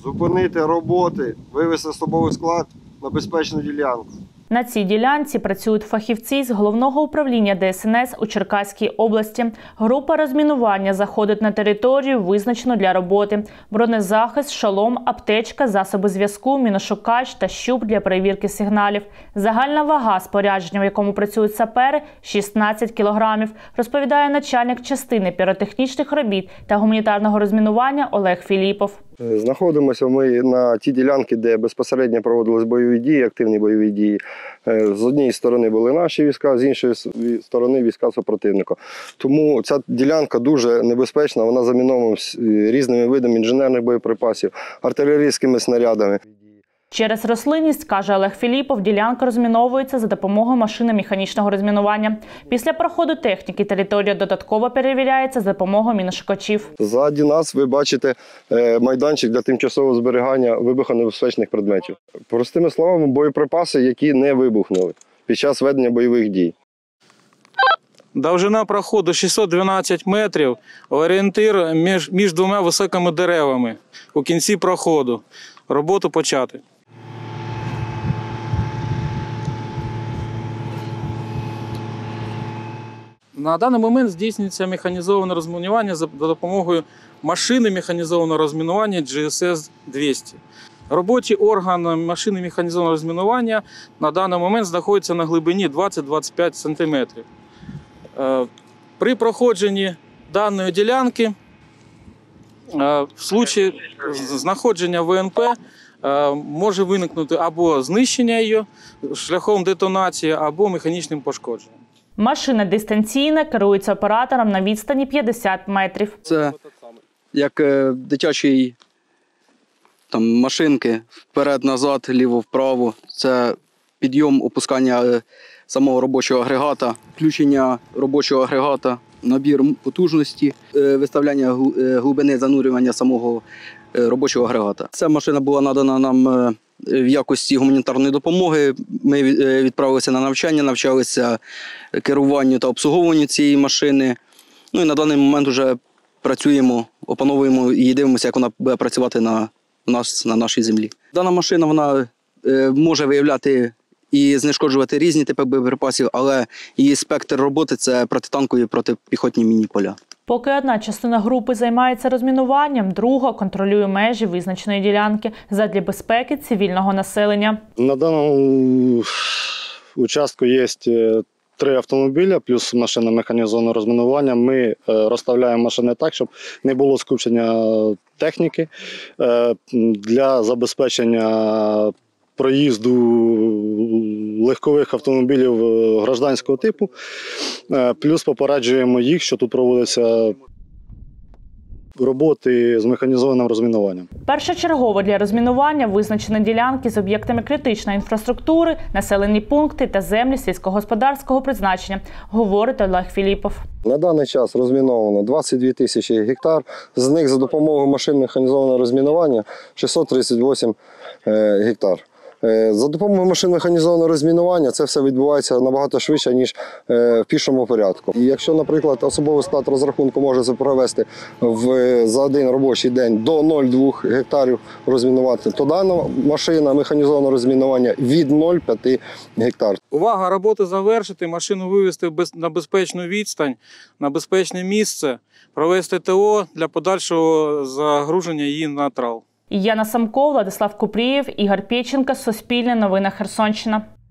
зупинити роботи, вивести особовий склад на безпечну ділянку. На цій ділянці працюють фахівці з Головного управління ДСНС у Черкаській області. Група розмінування заходить на територію, визначену для роботи. Бронезахист, шолом, аптечка, засоби зв'язку, міношукач та щуп для перевірки сигналів. Загальна вага спорядження, в якому працюють сапери – 16 кілограмів, розповідає начальник частини піротехнічних робіт та гуманітарного розмінування Олег Філіпов. Знаходимося ми на тій ділянці, де безпосередньо проводились бойові дії, активні бойові дії. З однієї сторони були наші війська, з іншої сторони війська супротивника. Тому ця ділянка дуже небезпечна, вона замінована різними видами інженерних боєприпасів, артилерійськими снарядами. Через рослинність, каже Олег Філіпов, ділянка розміновується за допомогою машини механічного розмінування. Після проходу техніки територія додатково перевіряється за допомогою міношукачів. Ззаді нас ви бачите майданчик для тимчасового зберігання вибухонебезпечних предметів. Простими словами, боєприпаси, які не вибухнули під час ведення бойових дій. Довжина проходу 612 метрів, орієнтир між двома високими деревами у кінці проходу. Роботу почати. На даний момент здійснюється механізоване розмінування за допомогою машини механізованого розмінування GSS-200. Робочий орган машини механізованого розмінування на даний момент знаходиться на глибині 20-25 см. При проходженні даної ділянки, в случаї знаходження ВНП, може виникнути або знищення її шляхом детонації, або механічним пошкодженням. Машина дистанційна, керується оператором на відстані 50 метрів. Це як дитячі машинки, вперед-назад, ліво-вправо. Це підйом, опускання самого робочого агрегата, включення робочого агрегата, набір потужності, виставляння глибини занурювання самого робочого агрегата. Ця машина була надана нам в якості гуманітарної допомоги. Ми відправилися на навчання, навчалися керуванню та обслуговуванню цієї машини. Ну і на даний момент вже працюємо, опановуємо і дивимося, як вона буде працювати на нашій землі. Дана машина вона може виявляти і знешкоджувати різні типи боєприпасів, але її спектр роботи – це протитанкові і протипіхотні міні-поля. Поки одна частина групи займається розмінуванням, друга контролює межі визначеної ділянки задля безпеки цивільного населення. На даному участку є 3 автомобіля, плюс машина механізованого розмінування. Ми розставляємо машини так, щоб не було скупчення техніки для забезпечення проїзду легкових автомобілів гражданського типу. Плюс попереджуємо їх, що тут проводяться роботи з механізованим розмінуванням. Першочергово для розмінування визначені ділянки з об'єктами критичної інфраструктури, населені пункти та землі сільськогосподарського призначення, говорить Олег Філіпов. На даний час розміновано 22 тисячі гектар, з них за допомогою машин механізованого розмінування 638 гектар. За допомогою машин механізованого розмінування це все відбувається набагато швидше, ніж в пішому порядку. І якщо, наприклад, особовий склад розрахунку може це провести за один робочий день до 0,2 гектарів розмінувати, то дана машина механізованого розмінування від 0,5 гектар. Увага, роботи завершити, машину вивезти на безпечну відстань, на безпечне місце, провести ТО для подальшого загруження її на трал. Яна Самко, Владислав Купрієв, Ігор Пєченко, Суспільне новини Херсонщина.